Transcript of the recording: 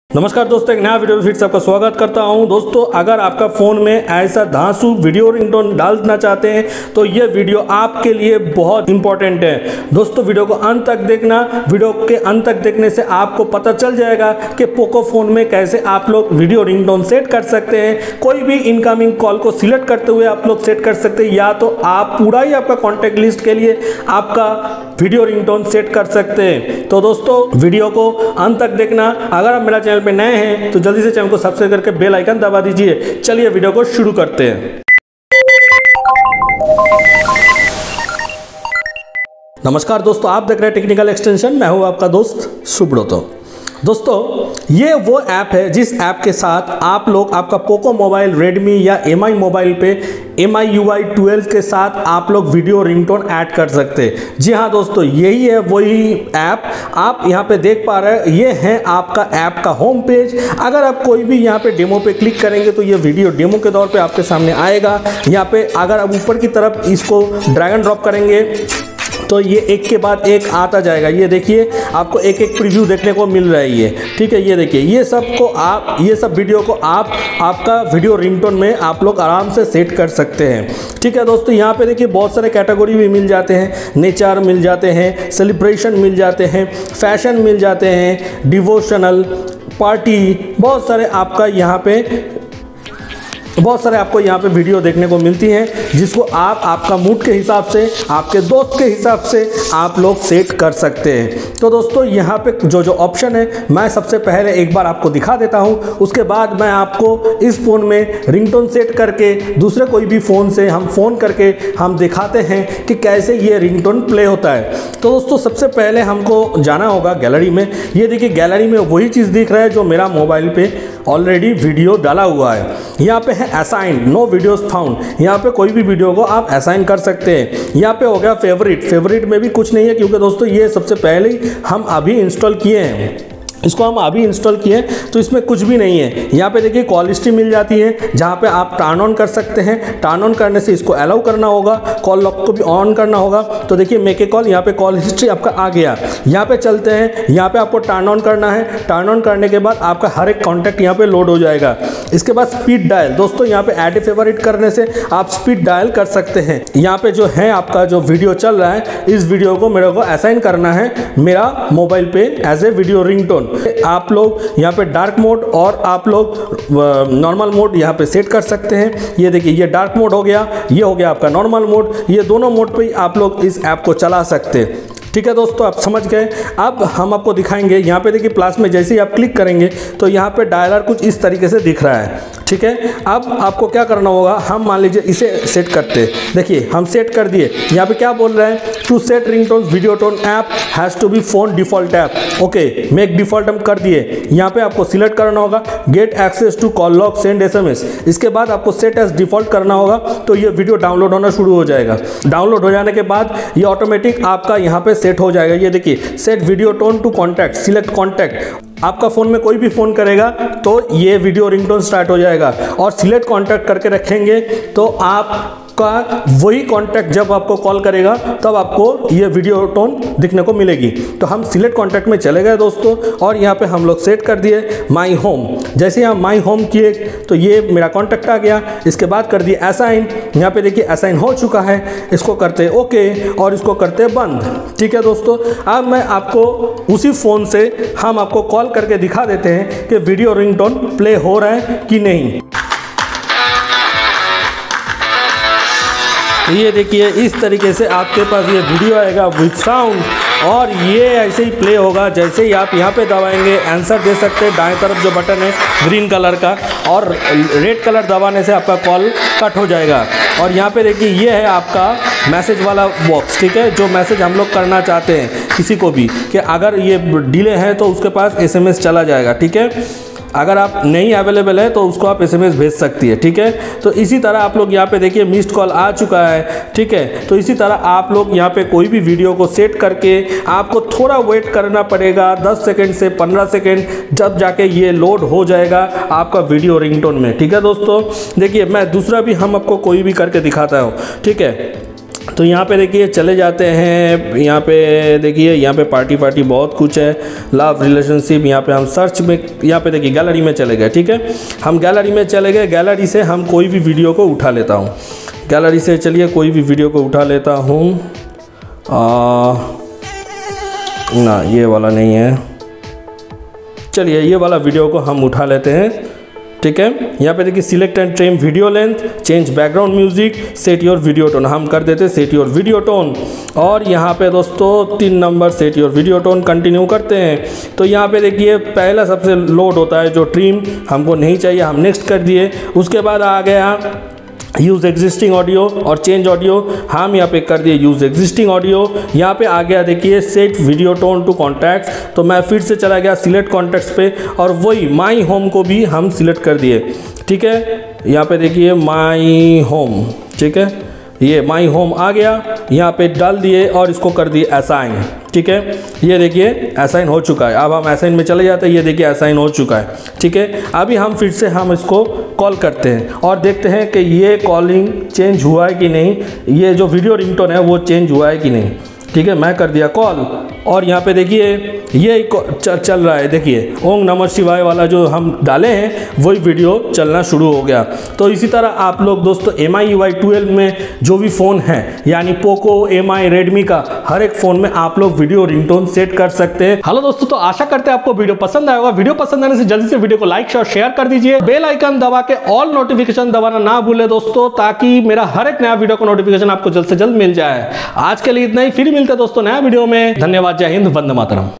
नमस्कार दोस्तों, एक नया वीडियो में फिर से आपका स्वागत करता हूं। दोस्तों, अगर आपका फ़ोन में ऐसा धांसू वीडियो रिंगटोन डालना चाहते हैं तो ये वीडियो आपके लिए बहुत इंपॉर्टेंट है। दोस्तों, वीडियो को अंत तक देखना। वीडियो के अंत तक देखने से आपको पता चल जाएगा कि पोको फ़ोन में कैसे आप लोग वीडियो रिंगटोन सेट कर सकते हैं। कोई भी इनकमिंग कॉल को सिलेक्ट करते हुए आप लोग सेट कर सकते हैं, या तो आप पूरा ही आपका कॉन्टैक्ट लिस्ट के लिए आपका वीडियो रिंगटोन सेट कर सकते हैं। तो दोस्तों, वीडियो को अंत तक देखना। अगर आप मेरा चैनल पे नए हैं तो जल्दी से चैनल को सब्सक्राइब करके बेल आइकन दबा दीजिए। चलिए वीडियो को शुरू करते हैं। नमस्कार दोस्तों, आप देख रहे हैं टेक्निकल एक्सटेंशन। मैं हूं आपका दोस्त सुब्रतो। दोस्तों, ये वो ऐप है जिस ऐप के साथ आप लोग आपका पोको मोबाइल, रेडमी या MI मोबाइल पे MI UI 12 के साथ आप लोग वीडियो रिंगटोन ऐड कर सकते हैं। जी हाँ दोस्तों, यही है वही ऐप आप यहाँ पे देख पा रहे हैं। ये है आपका ऐप का होम पेज। अगर आप कोई भी यहाँ पे डेमो पे क्लिक करेंगे तो ये वीडियो डेमो के तौर पे आपके सामने आएगा। यहाँ पे अगर आप ऊपर की तरफ इसको ड्रैग एंड ड्रॉप करेंगे तो ये एक के बाद एक आता जाएगा। ये देखिए, आपको एक एक प्रीव्यू देखने को मिल रहा है ये, ठीक है। ये देखिए, ये सब वीडियो को आप आपका वीडियो रिंगटोन में आप लोग आराम से सेट कर सकते हैं, ठीक है दोस्तों। यहाँ पे देखिए बहुत सारे कैटेगरी भी मिल जाते हैं। नेचर मिल जाते हैं, सेलिब्रेशन मिल जाते हैं, फैशन मिल जाते हैं, डिवोशनल, पार्टी, बहुत सारे आपको यहाँ पे वीडियो देखने को मिलती हैं, जिसको आप आपका मूड के हिसाब से, आपके दोस्त के हिसाब से आप लोग सेट कर सकते हैं। तो दोस्तों, यहाँ पे जो ऑप्शन है मैं सबसे पहले एक बार आपको दिखा देता हूँ। उसके बाद मैं आपको इस फ़ोन में रिंगटोन सेट करके दूसरे कोई भी फ़ोन से हम फ़ोन करके हम दिखाते हैं कि कैसे ये रिंगटोन प्ले होता है। तो दोस्तों, सबसे पहले हमको जाना होगा गैलरी में। ये देखिए, गैलरी में वही चीज़ दिख रहा है जो मेरा मोबाइल पे ऑलरेडी वीडियो डाला हुआ है। यहाँ पे है असाइन, नो वीडियोस फाउंड। यहाँ पे कोई भी वीडियो को आप असाइन कर सकते हैं। यहाँ पे हो गया फेवरेट में भी कुछ नहीं है, क्योंकि दोस्तों ये सबसे पहले ही हम अभी इंस्टॉल किए हैं। इसको हम अभी इंस्टॉल किए तो इसमें कुछ भी नहीं है। यहाँ पे देखिए कॉल हिस्ट्री मिल जाती है, जहाँ पे आप टर्न ऑन कर सकते हैं। टर्न ऑन करने से इसको अलाउ करना होगा, कॉल लॉक को भी ऑन करना होगा। तो देखिए मेक ए कॉल, यहाँ पे कॉल हिस्ट्री आपका आ गया। यहाँ पे चलते हैं, यहाँ पे आपको टर्न ऑन करना है। टर्न ऑन करने के बाद आपका हर एक कॉन्टैक्ट यहाँ पे लोड हो जाएगा। इसके बाद स्पीड डायल, दोस्तों यहाँ पे ऐड ए फेवरेट करने से आप स्पीड डायल कर सकते हैं। यहाँ पे जो है आपका जो वीडियो चल रहा है, इस वीडियो को मेरे को असाइन करना है मेरा मोबाइल पे एज ए वीडियो रिंगटोन। आप लोग यहाँ पे डार्क मोड और आप लोग नॉर्मल मोड यहाँ पे सेट कर सकते हैं। ये देखिए, ये डार्क मोड हो गया, ये हो गया आपका नॉर्मल मोड। ये दोनों मोड पे आप लोग इस ऐप को चला सकते हैं, ठीक है दोस्तों। आप समझ गए। अब हम आपको दिखाएंगे। यहाँ पे देखिए प्लस में जैसे ही आप क्लिक करेंगे तो यहाँ पे डायलर कुछ इस तरीके से दिख रहा है, ठीक है। अब आपको क्या करना होगा, हम मान लीजिए इसे सेट करते हैं। देखिए हम सेट कर दिए। यहाँ पे क्या बोल रहे हैं, to set ringtone video tone app has to be phone default app. Okay, make default हम कर दिए। यहाँ पे आपको सिलेक्ट करना होगा get access to call log send SMS। इसके बाद आपको सेट एज डिफॉल्ट करना होगा, तो ये वीडियो डाउनलोड होना शुरू हो जाएगा। डाउनलोड हो जाने के बाद ये ऑटोमेटिक आपका यहाँ पे सेट हो जाएगा। ये देखिए, set video tone to contact, select contact. आपका फ़ोन में कोई भी फ़ोन करेगा तो ये वीडियो रिंगटोन स्टार्ट हो जाएगा। और सिलेक्ट कॉन्टैक्ट करके रखेंगे तो आपका वही कॉन्टैक्ट जब आपको कॉल करेगा तब आपको ये वीडियो टोन दिखने को मिलेगी। तो हम सिलेक्ट कॉन्टैक्ट में चले गए दोस्तों, और यहाँ पे हम लोग सेट कर दिए माई होम। जैसे हम माई होम किए तो ये मेरा कॉन्टैक्ट आ गया। इसके बाद कर दिए असाइन। यहाँ पे देखिए असाइन हो चुका है। इसको करते ओके और इसको करते बंद, ठीक है दोस्तों। अब मैं आपको उसी फ़ोन से हम आपको कॉल करके दिखा देते हैं कि वीडियो रिंगटोन प्ले हो रहा है कि नहीं। ये देखिए, इस तरीके से आपके पास ये वीडियो आएगा विद साउंड, और ये ऐसे ही प्ले होगा। जैसे ही आप यहाँ पे दबाएंगे आंसर दे सकते हैं। दाएं तरफ जो बटन है ग्रीन कलर का, और रेड कलर दबाने से आपका कॉल कट हो जाएगा। और यहाँ पे देखिए, ये है आपका मैसेज वाला बॉक्स, ठीक है। जो मैसेज हम लोग करना चाहते हैं किसी को भी, कि अगर ये डिले है तो उसके पास SMS चला जाएगा, ठीक है। अगर आप नहीं अवेलेबल है तो उसको आप SMS भेज सकती है, ठीक है। तो इसी तरह आप लोग यहाँ पे देखिए मिस्ड कॉल आ चुका है, ठीक है। तो इसी तरह आप लोग यहाँ पे कोई भी वीडियो को सेट करके आपको थोड़ा वेट करना पड़ेगा, 10 सेकेंड से 15 सेकेंड, जब जाके ये लोड हो जाएगा आपका वीडियो रिंगटोन में, ठीक है दोस्तों। देखिए मैं दूसरा भी हम आपको कोई भी करके दिखाता हूँ, ठीक है। तो यहाँ पे देखिए चले जाते हैं, यहाँ पे देखिए, यहाँ पे पार्टी बहुत कुछ है, लव रिलेशनशिप। यहाँ पे हम सर्च में, यहाँ पे देखिए गैलरी में चले गए। ठीक है, हम गैलरी में चले गए। गैलरी से हम कोई भी वीडियो को उठा लेता हूँ। गैलरी से चलिए कोई भी वीडियो को उठा लेता हूँ। ना ये वाला नहीं है, चलिए ये वाला वीडियो को हम उठा लेते हैं। ठीक है, यहाँ पे देखिए select and trim video length, change background music, set your video tone. हम कर देते सेट योर वीडियो टोन, और यहाँ पे दोस्तों 3 number set your video tone continue करते हैं। तो यहाँ पे देखिए पहला सबसे लोड होता है जो ट्रिम, हमको नहीं चाहिए, हम नेक्स्ट कर दिए। उसके बाद आ गया यूज़ एग्जिस्टिंग ऑडियो और चेंज ऑडियो, हम यहाँ पे कर दिए यूज़ एग्जिस्टिंग ऑडियो। यहाँ पे आ गया देखिए set video tone to contacts, तो मैं फिर से चला गया सिलेक्ट कॉन्टैक्ट्स पे, और वही माई होम को भी हम सिलेक्ट कर दिए। ठीक है, यहाँ पे देखिए माई होम, ठीक है, ये माई होम आ गया, यहाँ पे डाल दिए और इसको कर दिए असाइन। ठीक है, ये देखिए असाइन हो चुका है। अब हम असाइन में चले जाते हैं, ये देखिए असाइन हो चुका है। ठीक है, अभी हम फिर से हम इसको कॉल करते हैं और देखते हैं कि ये कॉलिंग चेंज हुआ है कि नहीं, ये जो वीडियो रिंगटोन है वो चेंज हुआ है कि नहीं। ठीक है, मैं कर दिया कॉल, और यहाँ पे देखिए ये चल रहा है। देखिए ओम नमः शिवाय वाला जो हम डाले हैं वही वीडियो चलना शुरू हो गया। तो इसी तरह आप लोग दोस्तों MI UI 12 में जो भी फ़ोन है, यानी पोको, MI, रेडमी का हर एक फ़ोन में आप लोग वीडियो रिंगटोन सेट कर सकते हैं। हेलो दोस्तों, तो आशा करते हैं आपको वीडियो पसंद आया होगा। वीडियो पसंद आने से जल्दी से वीडियो को लाइक और शेयर कर दीजिए। बेल आइकन दबा के ऑल नोटिफिकेशन दबाना ना भूले दोस्तों, ताकि मेरा हर एक नया वीडियो का नोटिफिकेशन आपको जल्द से जल्द मिल जाए। आज के लिए इतना ही, फिर मिलते हैं दोस्तों नया वीडियो में। धन्यवाद, जय हिंद, वंदे मातरम।